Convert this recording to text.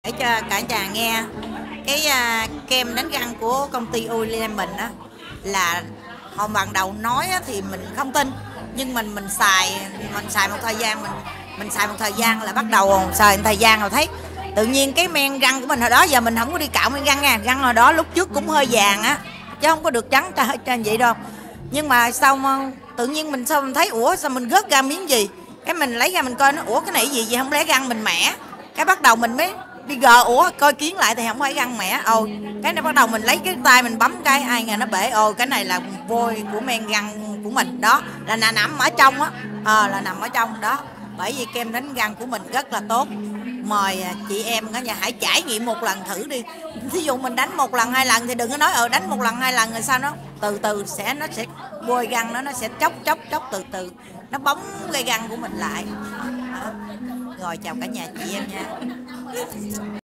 để cho cả nhà nghe cái kem đánh răng của công ty Oilem mình á, là hồi ban đầu nói á, thì mình không tin, nhưng mình xài một thời gian, mình xài một thời gian là bắt đầu xài một thời gian rồi thấy tự nhiên cái men răng của mình hồi đó giờ mình không có đi cạo men răng nha, răng hồi đó lúc trước cũng hơi vàng á chứ không có được trắng trên vậy đâu. Nhưng mà xong tự nhiên mình thấy ủa sao mình gớt ra miếng gì, cái mình lấy ra mình coi nó ủa cái này gì vậy, không lẽ răng mình mẻ, cái bắt đầu mình mới đi gờ ủa coi kiến lại thì không phải răng mẻ. Cái này bắt đầu mình lấy cái tay mình bấm cái ai ngờ nó bể. Cái này là vôi của men răng của mình đó, là nằm ở trong á, là nằm ở trong đó. Bởi vì kem đánh răng của mình rất là tốt, mời chị em cả nhà hãy trải nghiệm một lần thử đi. Thí dụ mình đánh một lần hai lần thì đừng có nói đánh một lần hai lần rồi sao, nó từ từ nó sẽ bôi răng nó sẽ chốc từ từ nó bóng gây răng của mình lại. Rồi chào cả nhà chị em nha.